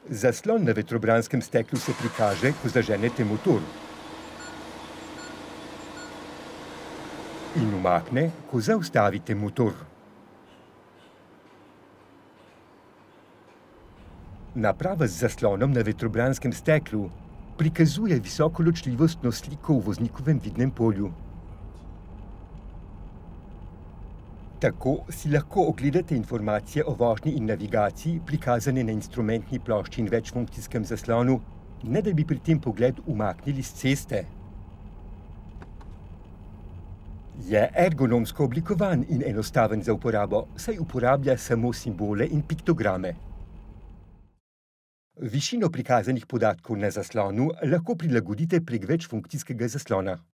Zaslon na vetrobranskem steklu se prikaže, ko zaženete motor. In umakne, ko zaustavite motor. Naprava z zaslonom na vetrobranskem steklu prikazuje visoko ločljivostno sliko v voznikovem vidnem polju. Tako si lahko ogledate informacije o vožnji in navigaciji, prikazane na instrumentni plošči in večfunkcijskem zaslonu, ne da bi pri tem pogled umaknili s ceste. Je ergonomsko oblikovan in enostaven za uporabo, saj uporablja samo simbole in piktograme. Višino prikazanih podatkov na zaslonu lahko prilagodite prek večfunkcijskega zaslona.